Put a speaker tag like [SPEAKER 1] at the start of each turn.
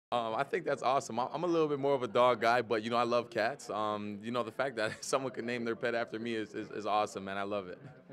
[SPEAKER 1] I think that's awesome. I'm a little bit more of a dog guy, but I love cats. The fact that someone could name their pet after me is awesome, man. I love it.